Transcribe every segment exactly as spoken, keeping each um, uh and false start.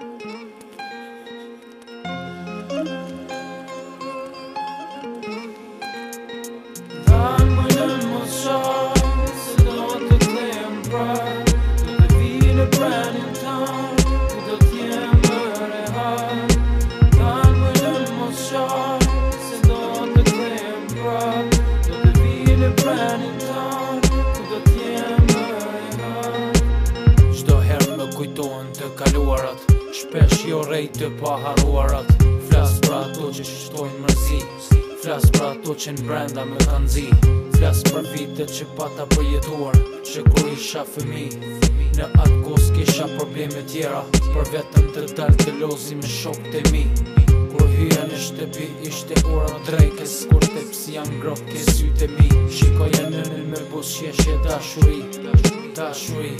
Dan mënën mos shaj se do të kthehem prap. Do të vi në pranin tënd, ku do t'jem më rehat. Dan mënën mos shaj se do të kthehem prap. Do të vi në pranin tënd, ku do t'jem më rehat. Çdo herë më kujtohen të kaluarat, shpesh jo rej të paharuarat. Flas për ato që shtojnë mërzi, flas për ato që n'brenda më kanë zi. Flas për vitet që pata përjetuar, që kur isha fëmi. Në atë kos kisha probleme tjera, për vetëm të dal të lozi me shokët e mi. Kur hyja në shtëpi ishte ora drejkës, kur tepsi jam ngroh ke sytë e mi. Shikoja nënën me buzëqeshje dashuri, dashuri.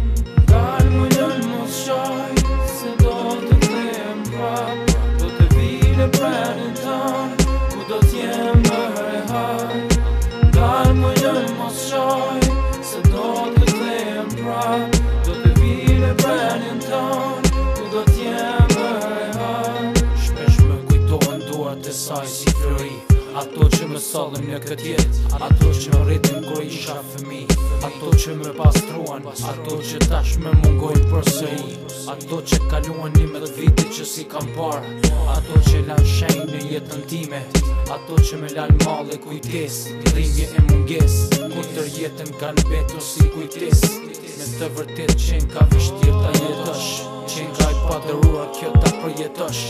Dan mënën mos shaj se do të kthehem prap. Do të vi në pranin tënd, ku do t'jem më rehat. Dan mënën mos shaj se do të kthehem prap. Do të vi në pranin tënd, ku do t'jem më rehat. Shpesh më kujtohen duart e saj si flori, ato që më sollën në këtë jetë, ato që më rritin kur isha fëmi, ato që më pastruan, ato që tash më mungojnë përsëri, ato që kaluan nimet vite që si kam parë, ato që lan shenjë në jetën time, ato që më lan malle kujtes, rrimje e munges, kur tër jetën kanë betur si kujtes. Me të vërtet qenë ka vështirë ta jetosh, qenë ka i padëruar kjo ta përjetosh.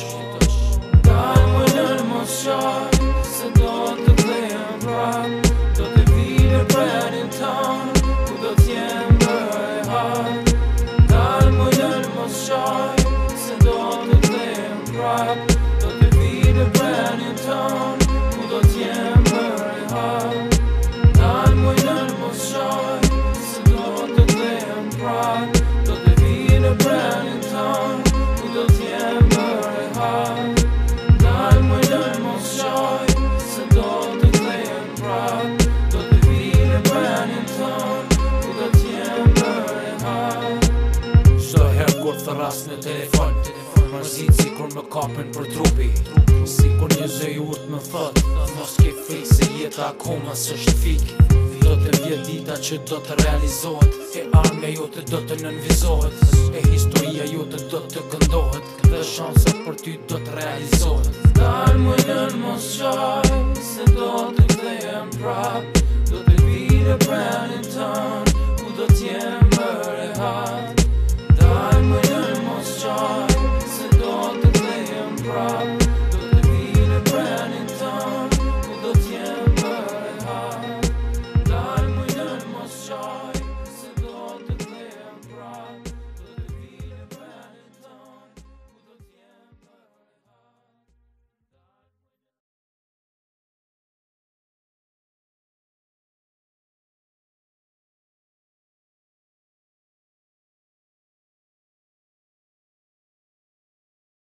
Dan mënën mos shaj se do të kthehem prap. Do të vi në pranin tënd, ku do t'jem më rehat. Dan mënën mos shaj se do të kthehem prap. Do të vi në pranin tënd, ku do t'jem më rehat. Dan mënën mos shaj se do të kthehem prap. Do të vi në pranin tënd, ku do t'jem më rehat. Dan mënën mos shaj se do të kthehem prap. Do të vi në pranin tënd, ku do t'jem më rehat. Çdo herë kur thërras në telefon, mërzit si kur më kapën për trupi, si kur një zë i urt më thot, mos ke frikë se jeta akoma s'është fik. Do të vjet dita që do të realizohet, e ardhmja jote do të nënvizohet, e historia jote do të këndohet, dhe shanset për ty do të realizohet. Dan mënën mos shaj se do të kthehem prap. Do të vi në pranin